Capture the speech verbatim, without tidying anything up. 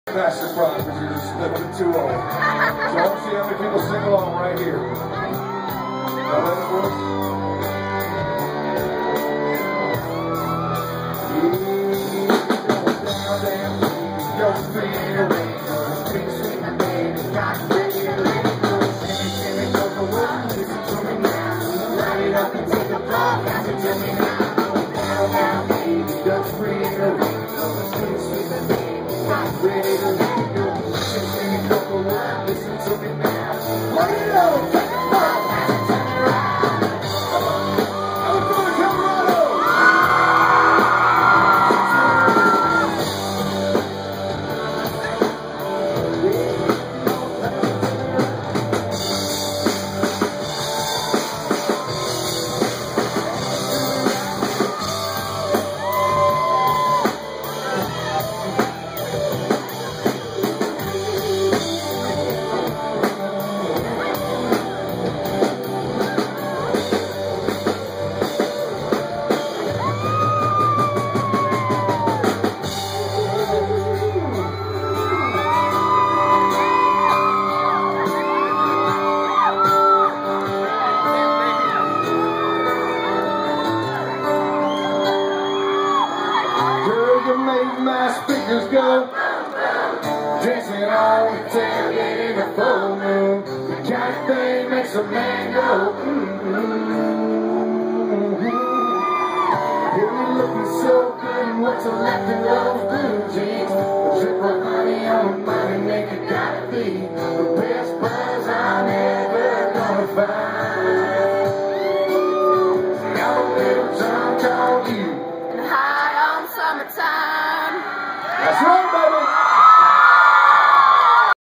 Master Pride, because you're just a little bit too old. So I want to see how many people sing along right here. Now ready, boys? Down, down, down, your feeling. Sweet, sweet, baby, got ready to let it go. Shimmy, shimmy, go for one. Listen to me now. Light it up and take a puff. Got to tell me now. Down, down, baby, your freedom. Sweet, sweet, baby, got ready to let it go. Shimmy, shimmy, go for one. Listen to me now. Light it up, take a puff. Got to tell me right. Come on, I'm going to Colorado. My speakers go dancing on the tailgate in the full moon. The kind of thing makes a man go mm-hmm. You're looking so good and what's left in those blue jeans. A triple honey on my money make it gotta be.